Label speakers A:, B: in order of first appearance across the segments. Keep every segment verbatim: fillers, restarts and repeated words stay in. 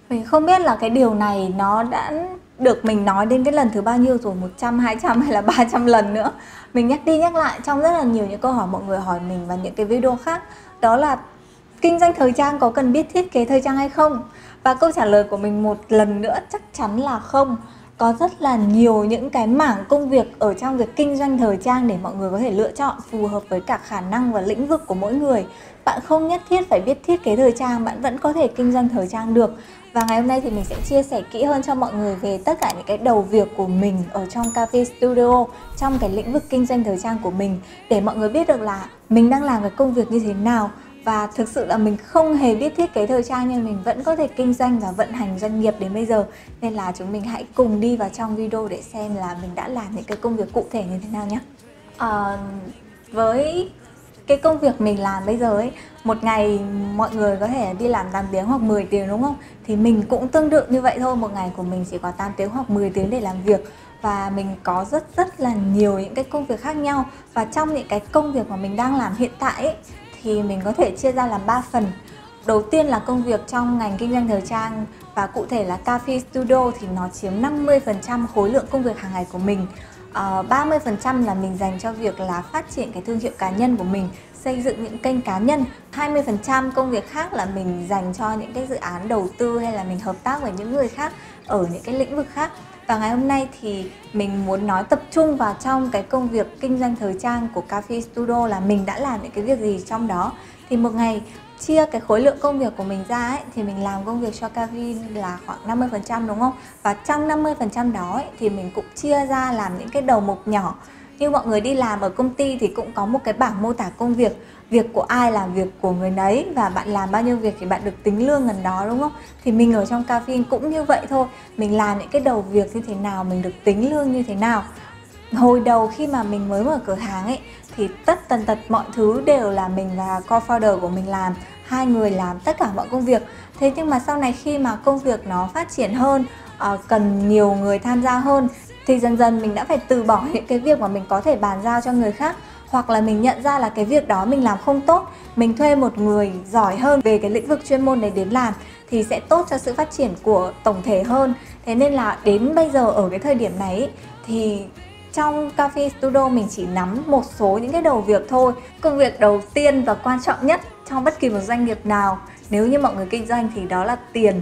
A: Mình không biết là cái điều này nó đã được mình nói đến cái lần thứ bao nhiêu rồi, một trăm, hai trăm hay là ba trăm lần nữa. Mình nhắc đi nhắc lại trong rất là nhiều những câu hỏi mọi người hỏi mình và những cái video khác. Đó là kinh doanh thời trang có cần biết thiết kế thời trang hay không? Và câu trả lời của mình một lần nữa chắc chắn là không. Có rất là nhiều những cái mảng công việc ở trong việc kinh doanh thời trang để mọi người có thể lựa chọn phù hợp với cả khả năng và lĩnh vực của mỗi người. Bạn không nhất thiết phải biết thiết kế thời trang, bạn vẫn có thể kinh doanh thời trang được. Và ngày hôm nay thì mình sẽ chia sẻ kỹ hơn cho mọi người về tất cả những cái đầu việc của mình ở trong Cafe Studio, trong cái lĩnh vực kinh doanh thời trang của mình, để mọi người biết được là mình đang làm cái công việc như thế nào. Và thực sự là mình không hề biết thiết kế thời trang nhưng mình vẫn có thể kinh doanh và vận hành doanh nghiệp đến bây giờ. Nên là chúng mình hãy cùng đi vào trong video để xem là mình đã làm những cái công việc cụ thể như thế nào nhé. À, với cái công việc mình làm bây giờ ấy, một ngày mọi người có thể đi làm tám tiếng hoặc mười tiếng đúng không? Thì mình cũng tương tự như vậy thôi, một ngày của mình chỉ có tám tiếng hoặc mười tiếng để làm việc. Và mình có rất rất là nhiều những cái công việc khác nhau. Và trong những cái công việc mà mình đang làm hiện tại ấy, thì mình có thể chia ra làm ba phần. Đầu tiên là công việc trong ngành kinh doanh thời trang và cụ thể là Cafe Studio thì nó chiếm năm mươi phần trăm khối lượng công việc hàng ngày của mình. Uh, ba mươi phần trăm là mình dành cho việc là phát triển cái thương hiệu cá nhân của mình, xây dựng những kênh cá nhân. hai mươi phần trăm công việc khác là mình dành cho những cái dự án đầu tư hay là mình hợp tác với những người khác ở những cái lĩnh vực khác. Và ngày hôm nay thì mình muốn nói tập trung vào trong cái công việc kinh doanh thời trang của Cafe Studio là mình đã làm những cái việc gì trong đó. Thì một ngày chia cái khối lượng công việc của mình ra ấy, thì mình làm công việc cho Cafe là khoảng năm mươi phần trăm đúng không? Và trong năm mươi phần trăm đó ấy, thì mình cũng chia ra làm những cái đầu mục nhỏ. Như mọi người đi làm ở công ty thì cũng có một cái bảng mô tả công việc. Việc của ai là việc của người nấy, và bạn làm bao nhiêu việc thì bạn được tính lương gần đó đúng không? Thì mình ở trong Cafe cũng như vậy thôi. Mình làm những cái đầu việc như thế nào, mình được tính lương như thế nào. Hồi đầu khi mà mình mới mở cửa hàng ấy thì tất tần tật mọi thứ đều là mình và co-founder của mình làm. Hai người làm tất cả mọi công việc. Thế nhưng mà sau này khi mà công việc nó phát triển hơn, uh, cần nhiều người tham gia hơn, thì dần dần mình đã phải từ bỏ những cái việc mà mình có thể bàn giao cho người khác. Hoặc là mình nhận ra là cái việc đó mình làm không tốt, mình thuê một người giỏi hơn về cái lĩnh vực chuyên môn đấy đến làm thì sẽ tốt cho sự phát triển của tổng thể hơn. Thế nên là đến bây giờ ở cái thời điểm này thì trong Cafe Studio mình chỉ nắm một số những cái đầu việc thôi. Công việc đầu tiên và quan trọng nhất trong bất kỳ một doanh nghiệp nào, nếu như mọi người kinh doanh, thì đó là tiền.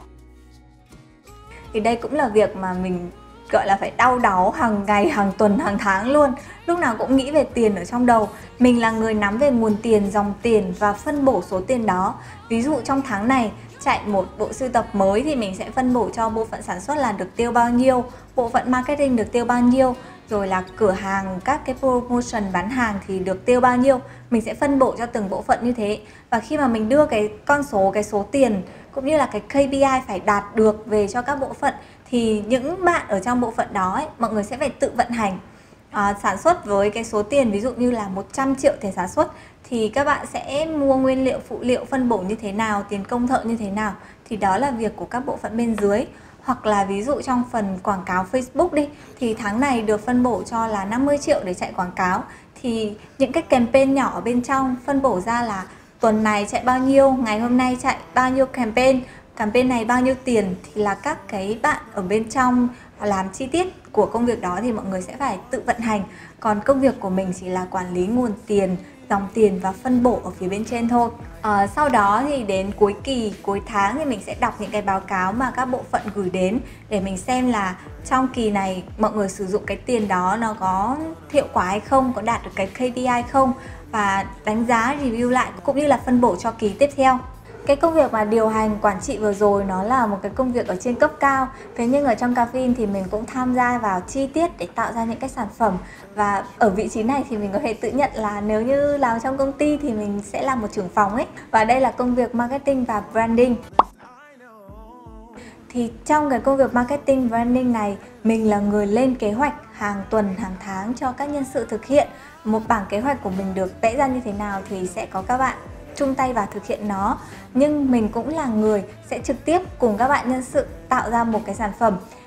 A: Thì đây cũng là việc mà mình gọi là phải đau đáu hàng ngày, hàng tuần, hàng tháng luôn. Lúc nào cũng nghĩ về tiền ở trong đầu. Mình là người nắm về nguồn tiền, dòng tiền và phân bổ số tiền đó. Ví dụ trong tháng này chạy một bộ sưu tập mới thì mình sẽ phân bổ cho bộ phận sản xuất là được tiêu bao nhiêu, bộ phận marketing được tiêu bao nhiêu, rồi là cửa hàng, các cái promotion bán hàng thì được tiêu bao nhiêu. Mình sẽ phân bổ cho từng bộ phận như thế. Và khi mà mình đưa cái con số, cái số tiền cũng như là cái K P I phải đạt được về cho các bộ phận, thì những bạn ở trong bộ phận đó ấy, mọi người sẽ phải tự vận hành. À, sản xuất với cái số tiền ví dụ như là một trăm triệu tiền sản xuất thì các bạn sẽ mua nguyên liệu, phụ liệu, phân bổ như thế nào, tiền công thợ như thế nào, thì đó là việc của các bộ phận bên dưới. Hoặc là ví dụ trong phần quảng cáo Facebook đi, thì tháng này được phân bổ cho là năm mươi triệu để chạy quảng cáo, thì những cái campaign nhỏ ở bên trong phân bổ ra là tuần này chạy bao nhiêu, ngày hôm nay chạy bao nhiêu campaign, campaign này bao nhiêu tiền, thì là các cái bạn ở bên trong làm chi tiết của công việc đó thì mọi người sẽ phải tự vận hành. Còn công việc của mình chỉ là quản lý nguồn tiền, dòng tiền và phân bổ ở phía bên trên thôi. À, sau đó thì đến cuối kỳ, cuối tháng thì mình sẽ đọc những cái báo cáo mà các bộ phận gửi đến để mình xem là trong kỳ này mọi người sử dụng cái tiền đó nó có hiệu quả hay không, có đạt được cái K P I không, và đánh giá, review lại cũng như là phân bổ cho kỳ tiếp theo. Cái công việc mà điều hành quản trị vừa rồi nó là một cái công việc ở trên cấp cao. Thế nhưng ở trong Cafe thì mình cũng tham gia vào chi tiết để tạo ra những cái sản phẩm. Và ở vị trí này thì mình có thể tự nhận là nếu như làm trong công ty thì mình sẽ là một trưởng phòng ấy. Và đây là công việc marketing và branding. Thì trong cái công việc marketing branding này, mình là người lên kế hoạch hàng tuần, hàng tháng cho các nhân sự thực hiện. Một bảng kế hoạch của mình được vẽ ra như thế nào thì sẽ có các bạn chung tay vào thực hiện nó. Nhưng mình cũng là người sẽ trực tiếp cùng các bạn nhân sự tạo ra một cái sản phẩm.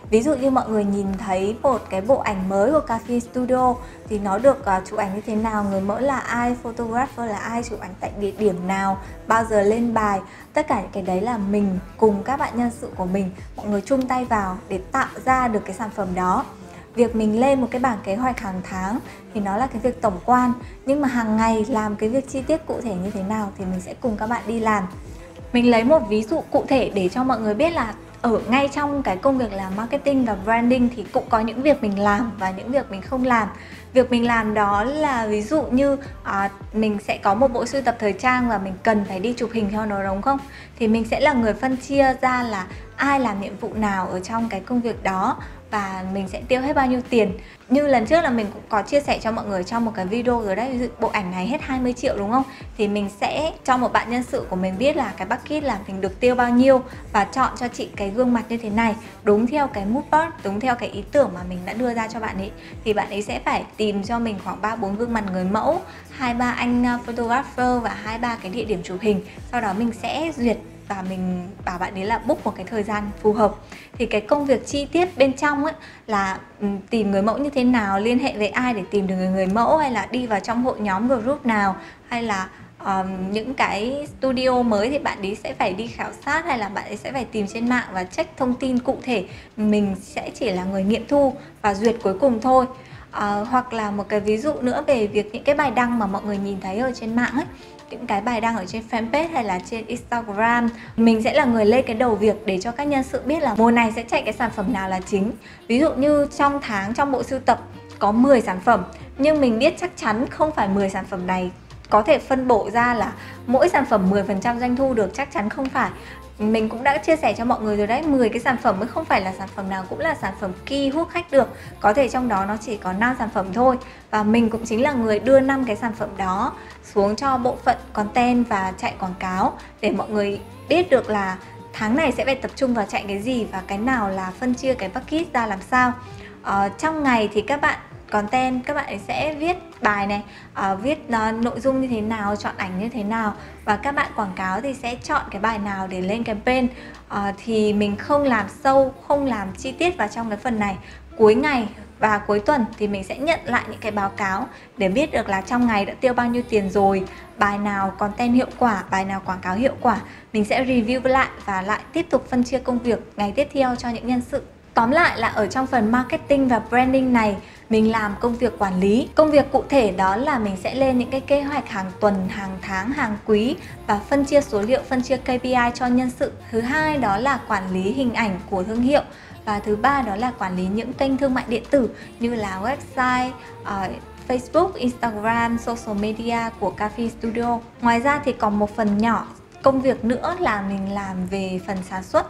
A: Ví dụ như mọi người nhìn thấy một cái bộ ảnh mới của Cafe Studio thì nó được uh, chụp ảnh như thế nào, người mẫu là ai, photographer là ai, chụp ảnh tại địa điểm nào, bao giờ lên bài. Tất cả những cái đấy là mình cùng các bạn nhân sự của mình, mọi người chung tay vào để tạo ra được cái sản phẩm đó. Việc mình lên một cái bảng kế hoạch hàng tháng thì nó là cái việc tổng quan, nhưng mà hàng ngày làm cái việc chi tiết cụ thể như thế nào thì mình sẽ cùng các bạn đi làm. Mình lấy một ví dụ cụ thể để cho mọi người biết là ở ngay trong cái công việc làm marketing và branding thì cũng có những việc mình làm và những việc mình không làm. Việc mình làm đó là ví dụ như à, mình sẽ có một bộ sưu tập thời trang và mình cần phải đi chụp hình cho nó, đúng không? Thì mình sẽ là người phân chia ra là ai làm nhiệm vụ nào ở trong cái công việc đó và mình sẽ tiêu hết bao nhiêu tiền. Như lần trước là mình cũng có chia sẻ cho mọi người trong một cái video rồi đấy, ví dụ bộ ảnh này hết hai mươi triệu đúng không? Thì mình sẽ cho một bạn nhân sự của mình biết là cái bucket là mình được tiêu bao nhiêu và chọn cho chị cái gương mặt như thế này, đúng theo cái mood board, đúng theo cái ý tưởng mà mình đã đưa ra cho bạn ấy. Thì bạn ấy sẽ phải tìm cho mình khoảng ba bốn gương mặt người mẫu, hai ba anh photographer và hai ba cái địa điểm chụp hình. Sau đó mình sẽ duyệt và mình bảo bạn ấy là book một cái thời gian phù hợp. Thì cái công việc chi tiết bên trong ấy là tìm người mẫu như thế nào, liên hệ với ai để tìm được người người mẫu, hay là đi vào trong hội nhóm group nào, hay là um, những cái studio mới thì bạn ấy sẽ phải đi khảo sát, hay là bạn ấy sẽ phải tìm trên mạng và check thông tin cụ thể. Mình sẽ chỉ là người nghiệm thu và duyệt cuối cùng thôi. Uh, hoặc là một cái ví dụ nữa về việc những cái bài đăng mà mọi người nhìn thấy ở trên mạng ấy, những cái bài đăng ở trên fanpage hay là trên Instagram, mình sẽ là người lên cái đầu việc để cho các nhân sự biết là mùa này sẽ chạy cái sản phẩm nào là chính. Ví dụ như trong tháng, trong bộ sưu tập có mười sản phẩm, nhưng mình biết chắc chắn không phải mười sản phẩm này có thể phân bổ ra là mỗi sản phẩm mười phần trăm doanh thu được, chắc chắn không phải. Mình cũng đã chia sẻ cho mọi người rồi đấy, mười cái sản phẩm mới không phải là sản phẩm nào cũng là sản phẩm key hút khách được. Có thể trong đó nó chỉ có năm sản phẩm thôi. Và mình cũng chính là người đưa năm cái sản phẩm đó xuống cho bộ phận content và chạy quảng cáo để mọi người biết được là tháng này sẽ phải tập trung vào chạy cái gì và cái nào là phân chia cái bucket ra làm sao. Ờ, trong ngày thì các bạn content, các bạn ấy sẽ viết bài này, uh, viết uh, nội dung như thế nào, chọn ảnh như thế nào, và các bạn quảng cáo thì sẽ chọn cái bài nào để lên campaign. Uh, thì mình không làm sâu, không làm chi tiết vào trong cái phần này. Cuối ngày và cuối tuần thì mình sẽ nhận lại những cái báo cáo để biết được là trong ngày đã tiêu bao nhiêu tiền rồi, bài nào content hiệu quả, bài nào quảng cáo hiệu quả. Mình sẽ review lại và lại tiếp tục phân chia công việc ngày tiếp theo cho những nhân sự. Tóm lại là ở trong phần marketing và branding này, mình làm công việc quản lý. Công việc cụ thể đó là mình sẽ lên những cái kế hoạch hàng tuần, hàng tháng, hàng quý và phân chia số liệu, phân chia K P I cho nhân sự. Thứ hai đó là quản lý hình ảnh của thương hiệu. Và thứ ba đó là quản lý những kênh thương mại điện tử như là website, uh, Facebook, Instagram, social media của Cafe Studio. Ngoài ra thì còn một phần nhỏ công việc nữa là mình làm về phần sản xuất.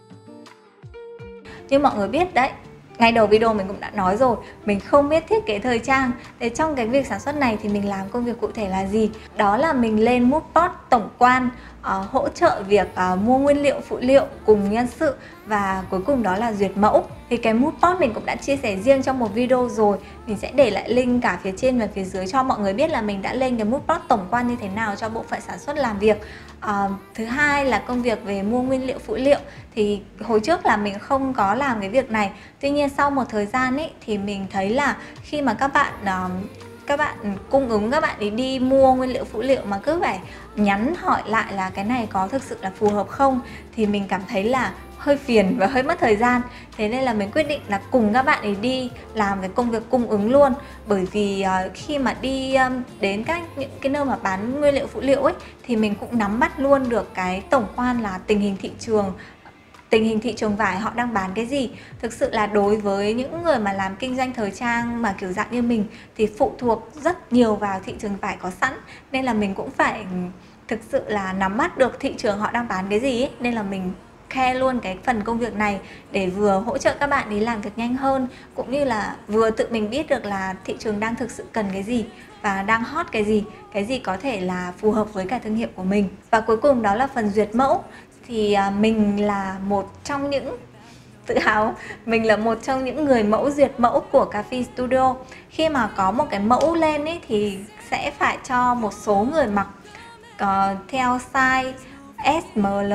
A: Như mọi người biết đấy, ngay đầu video mình cũng đã nói rồi, mình không biết thiết kế thời trang. Để trong cái việc sản xuất này thì mình làm công việc cụ thể là gì? Đó là mình lên mood board tổng quan, uh, hỗ trợ việc uh, mua nguyên liệu, phụ liệu cùng nhân sự, và cuối cùng đó là duyệt mẫu. Thì cái mood board mình cũng đã chia sẻ riêng trong một video rồi. Mình sẽ để lại link cả phía trên và phía dưới cho mọi người biết là mình đã lên cái mood board tổng quan như thế nào cho bộ phận sản xuất làm việc. Uh, thứ hai là công việc về mua nguyên liệu, phụ liệu. Thì hồi trước là mình không có làm cái việc này. Tuy nhiên sau một thời gian ấy thì mình thấy là khi mà các bạn uh, các bạn cung ứng, các bạn ấy đi mua nguyên liệu phụ liệu mà cứ phải nhắn hỏi lại là cái này có thực sự là phù hợp không, thì mình cảm thấy là hơi phiền và hơi mất thời gian. Thế nên là mình quyết định là cùng các bạn ấy đi làm cái công việc cung ứng luôn. Bởi vì uh, khi mà đi um, đến các những cái nơi mà bán nguyên liệu phụ liệu ấy thì mình cũng nắm bắt luôn được cái tổng quan là tình hình thị trường, tình hình thị trường vải họ đang bán cái gì. Thực sự là đối với những người mà làm kinh doanh thời trang mà kiểu dạng như mình thì phụ thuộc rất nhiều vào thị trường vải có sẵn, nên là mình cũng phải thực sự là nắm bắt được thị trường họ đang bán cái gì ấy. Nên là mình khe luôn cái phần công việc này để vừa hỗ trợ các bạn ấy làm việc nhanh hơn, cũng như là vừa tự mình biết được là thị trường đang thực sự cần cái gì và đang hot cái gì, cái gì có thể là phù hợp với cả thương hiệu của mình. Và cuối cùng đó là phần duyệt mẫu. Thì mình là một trong những, tự hào, mình là một trong những người mẫu duyệt mẫu của Cafe Studio. Khi mà có một cái mẫu lên ấy thì sẽ phải cho một số người mặc uh, theo size S, M, L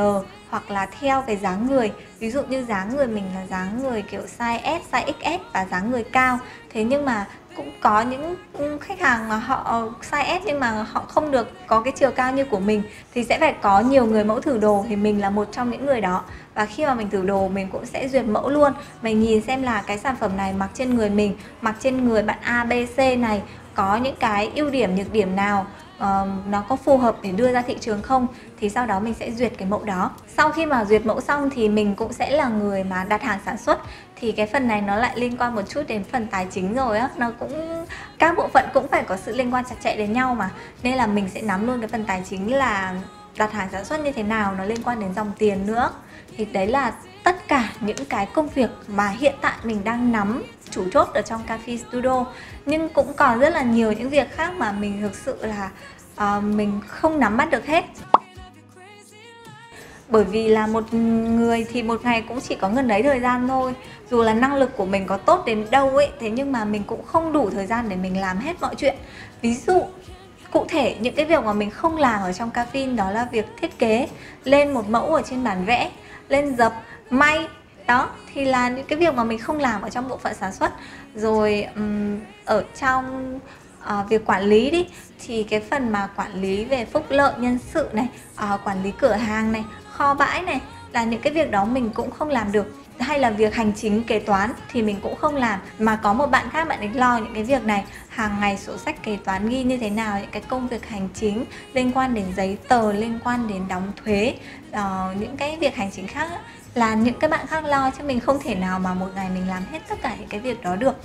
A: hoặc là theo cái dáng người. Ví dụ như dáng người mình là dáng người kiểu size S, size ích ét và dáng người cao. Thế nhưng mà cũng có những khách hàng mà họ size S nhưng mà họ không được có cái chiều cao như của mình, thì sẽ phải có nhiều người mẫu thử đồ, thì mình là một trong những người đó. Và khi mà mình thử đồ mình cũng sẽ duyệt mẫu luôn. Mình nhìn xem là cái sản phẩm này mặc trên người mình, mặc trên người bạn A, B, C này có những cái ưu điểm, nhược điểm nào, uh, nó có phù hợp để đưa ra thị trường không, thì sau đó mình sẽ duyệt cái mẫu đó. Sau khi mà duyệt mẫu xong thì mình cũng sẽ là người mà đặt hàng sản xuất, thì cái phần này nó lại liên quan một chút đến phần tài chính rồi á, nó cũng các bộ phận cũng phải có sự liên quan chặt chẽ đến nhau mà, nên là mình sẽ nắm luôn cái phần tài chính là đặt hàng sản xuất như thế nào, nó liên quan đến dòng tiền nữa. Thì đấy là tất cả những cái công việc mà hiện tại mình đang nắm chủ chốt ở trong Cafe Studio. Nhưng cũng còn rất là nhiều những việc khác mà mình thực sự là uh, mình không nắm bắt được hết. Bởi vì là một người thì một ngày cũng chỉ có ngần ấy thời gian thôi. Dù là năng lực của mình có tốt đến đâu ấy, thế nhưng mà mình cũng không đủ thời gian để mình làm hết mọi chuyện. Ví dụ cụ thể những cái việc mà mình không làm ở trong Caffeine đó là việc thiết kế, lên một mẫu ở trên bản vẽ, lên dập, may. Đó thì là những cái việc mà mình không làm ở trong bộ phận sản xuất. Rồi um, ở trong uh, việc quản lý đi, thì cái phần mà quản lý về phúc lợi nhân sự này, uh, quản lý cửa hàng này, kho bãi này, là những cái việc đó mình cũng không làm được. Hay là việc hành chính kế toán thì mình cũng không làm, mà có một bạn khác bạn ấy lo những cái việc này. Hàng ngày sổ sách kế toán ghi như thế nào, những cái công việc hành chính liên quan đến giấy tờ, liên quan đến đóng thuế, uh, những cái việc hành chính khác là những cái bạn khác lo, chứ mình không thể nào mà một ngày mình làm hết tất cả những cái việc đó được.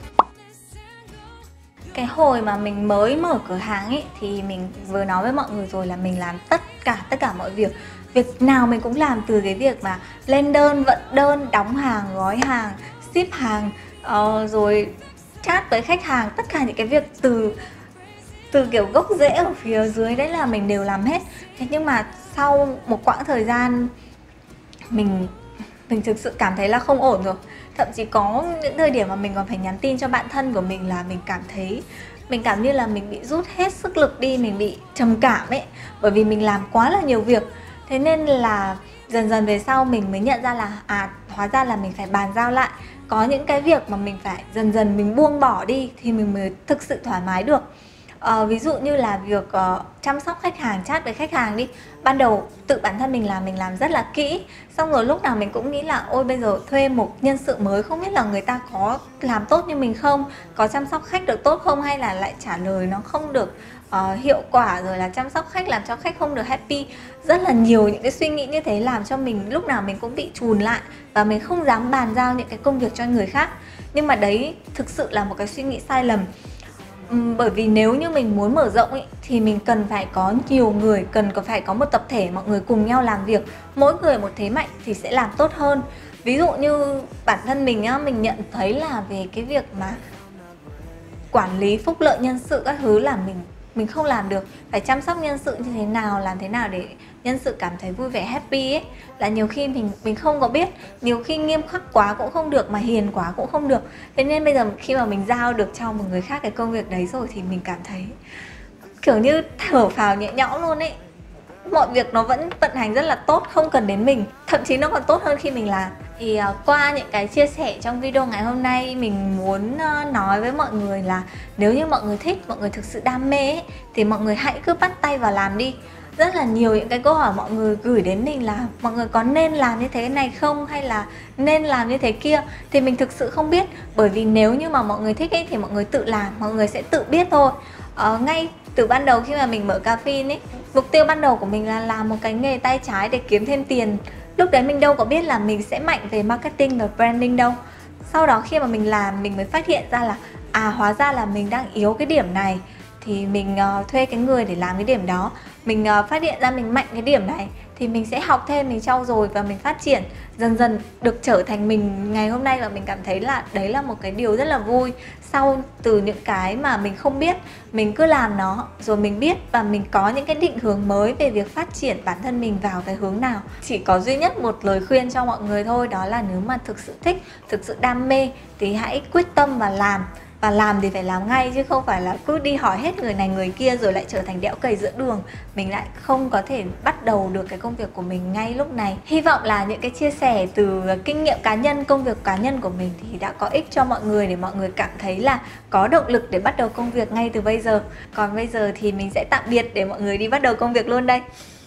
A: Cái hồi mà mình mới mở cửa hàng ấy, thì mình vừa nói với mọi người rồi là mình làm tất cả tất cả mọi việc. Việc nào mình cũng làm, từ cái việc mà lên đơn, vận đơn, đóng hàng, gói hàng, ship hàng, uh, rồi chat với khách hàng, tất cả những cái việc từ từ kiểu gốc rễ ở phía dưới đấy là mình đều làm hết. Thế nhưng mà sau một quãng thời gian mình mình thực sự cảm thấy là không ổn rồi. Thậm chí có những thời điểm mà mình còn phải nhắn tin cho bạn thân của mình là mình cảm thấy mình cảm như là mình bị rút hết sức lực đi, mình bị trầm cảm ấy, bởi vì mình làm quá là nhiều việc. Thế nên là dần dần về sau mình mới nhận ra là à, hóa ra là mình phải bàn giao lại. Có những cái việc mà mình phải dần dần mình buông bỏ đi thì mình mới thực sự thoải mái được. À, ví dụ như là việc uh, chăm sóc khách hàng, chat với khách hàng đi. Ban đầu tự bản thân mình làm, mình làm rất là kỹ. Xong rồi lúc nào mình cũng nghĩ là ôi bây giờ thuê một nhân sự mới, không biết là người ta có làm tốt như mình không, có chăm sóc khách được tốt không, hay là lại trả lời nó không được uh, hiệu quả, rồi là chăm sóc khách làm cho khách không được happy. Rất là nhiều những cái suy nghĩ như thế làm cho mình lúc nào mình cũng bị chùn lại, và mình không dám bàn giao những cái công việc cho người khác. Nhưng mà đấy thực sự là một cái suy nghĩ sai lầm. Bởi vì nếu như mình muốn mở rộng ý, thì mình cần phải có nhiều người, cần có phải có một tập thể mọi người cùng nhau làm việc, mỗi người một thế mạnh thì sẽ làm tốt hơn. Ví dụ như bản thân mình á, mình nhận thấy là về cái việc mà quản lý phúc lợi nhân sự các thứ là mình mình không làm được. Phải chăm sóc nhân sự như thế nào, làm thế nào để nhân sự cảm thấy vui vẻ, happy ấy, là nhiều khi mình mình không có biết. Nhiều khi nghiêm khắc quá cũng không được, mà hiền quá cũng không được. Thế nên bây giờ khi mà mình giao được cho một người khác cái công việc đấy rồi thì mình cảm thấy kiểu như thở phào nhẹ nhõm luôn ấy. Mọi việc nó vẫn vận hành rất là tốt, không cần đến mình, thậm chí nó còn tốt hơn khi mình làm. Thì uh, qua những cái chia sẻ trong video ngày hôm nay, mình muốn uh, nói với mọi người là nếu như mọi người thích, mọi người thực sự đam mê ấy, thì mọi người hãy cứ bắt tay vào làm đi. Rất là nhiều những cái câu hỏi mọi người gửi đến mình là mọi người có nên làm như thế này không, hay là nên làm như thế kia, thì mình thực sự không biết. Bởi vì nếu như mà mọi người thích ấy, thì mọi người tự làm, mọi người sẽ tự biết thôi. uh, Ngay từ ban đầu khi mà mình mở Caffeine ấy, mục tiêu ban đầu của mình là làm một cái nghề tay trái để kiếm thêm tiền. Lúc đấy mình đâu có biết là mình sẽ mạnh về marketing và branding đâu. Sau đó khi mà mình làm, mình mới phát hiện ra là à, hóa ra là mình đang yếu cái điểm này, thì mình uh, thuê cái người để làm cái điểm đó. Mình uh, phát hiện ra mình mạnh cái điểm này thì mình sẽ học thêm, mình trau dồi và mình phát triển, dần dần được trở thành mình ngày hôm nay. Và mình cảm thấy là đấy là một cái điều rất là vui. Sau từ những cái mà mình không biết, mình cứ làm nó rồi mình biết, và mình có những cái định hướng mới về việc phát triển bản thân mình vào cái hướng nào. Chỉ có duy nhất một lời khuyên cho mọi người thôi, đó là nếu mà thực sự thích, thực sự đam mê thì hãy quyết tâm và làm. và làm thì phải làm ngay, chứ không phải là cứ đi hỏi hết người này người kia rồi lại trở thành đẽo cày giữa đường. Mình lại không có thể bắt đầu được cái công việc của mình ngay lúc này. Hy vọng là những cái chia sẻ từ kinh nghiệm cá nhân, công việc cá nhân của mình thì đã có ích cho mọi người, để mọi người cảm thấy là có động lực để bắt đầu công việc ngay từ bây giờ. Còn bây giờ thì mình sẽ tạm biệt để mọi người đi bắt đầu công việc luôn đây.